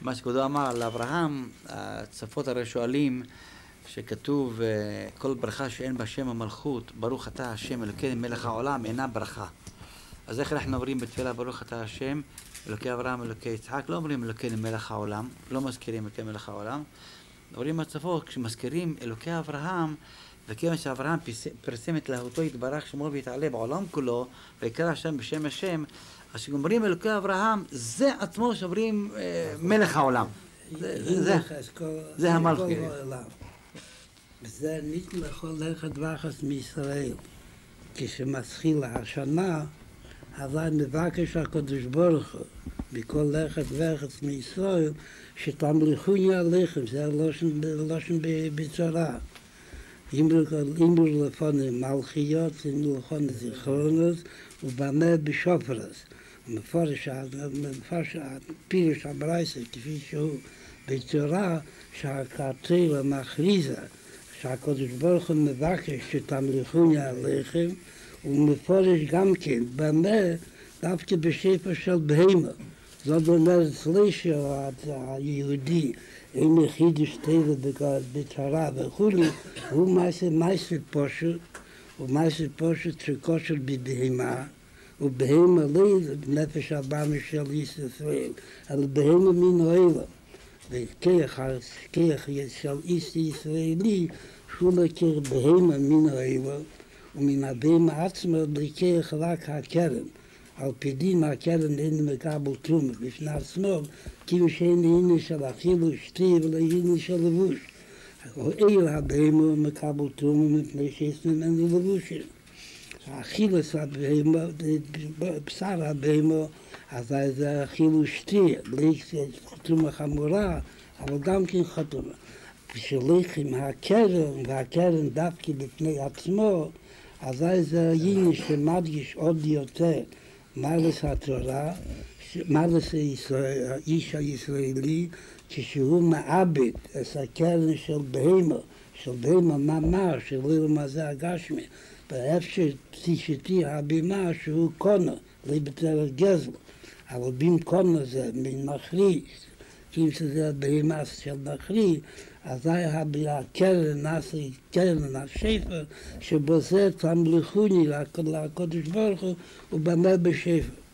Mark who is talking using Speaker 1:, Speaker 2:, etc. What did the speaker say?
Speaker 1: מה שכבודו אמר על אברהם, הצפות הרי שואלים שכתוב כל ברכה שאין בה שם המלכות, ברוך אתה השם אלוקי מלך העולם, אינה ברכה. אז איך אנחנו אומרים בתפילה ברוך אתה השם אלוקי אברהם אלוקי יצחק? לא אומרים אלוקי מלך העולם, לא מזכירים אלוקי מלך העולם. אומרים הצפות, כשמזכירים אלוקי אברהם, וכיוון שאברהם פרסם את להותו יתברך שמו ויתעלה בעולם כולו ויקרא שם בשם השם, אז כשאומרים אלוקי אברהם, זה עצמו שאומרים מלך העולם. זה המלכות.
Speaker 2: וזה ניתן לכל לכת וחס מישראל. כשמתחילה השנה, אבל מבקש הקדוש ברוך הוא, בכל לכת וחס מישראל, שתמליכוני עליכם, זה הלושן בצורה. אימרו לפונים מלכיות, אימרו לפונים זיכרונות, ובמה בשופרס. מפורש הפירוש הברייסה, כפי שהוא בצורה שהקרטלה מכריזה, שהקדוש ברוך הוא מבקש שתמליכוני עליכם, ומפורש גם כן, במה דווקא בשפע של בהמה. זאת אומרת, סלישה היהודי, אין חידוש טבע בצרה וכולי, הוא מעשה פשוט, הוא מעשה פשוט שקושר בבהמה, ובהמה לא נפש הבאמה של ישראל, אלא בהמה מן העולם. וכך של איש ישראלי, שהוא לקח בהמה מן העולם, ומן הבהמה עצמה לקח רק הקרן. על פי דין הקרן אין מקבל תרומה בפני עצמו, כאילו שאין עניין של אכיל ושתי ולא עניין של לבוש. אל הבהמה מקבל תרומה מפני שיש ממנו לבושים. האכילס הבהמה, בשר הבהמה, אז זה אכיל ושתי, תרומה חמורה, אבל גם כן חתומה. כשלכם הקרן, והקרן דווקא בפני עצמו, אז זה עניין שמדגיש עוד יותר מעלת התורה, מעלת האיש הישראלי, כשהוא מעבד את הקרן של בהמה ממש, של עולם הזה הגשמי, באיפה שתשתי הבימה שהוא קונה, לבטל גזל, אבל במקום זה מן מכריז, כי שזה הבהמה של מכריז, אז היה הקרן נעשה קרן השפר, שבזה תמליכוני לקדוש ברוך הוא ובמה בשפר.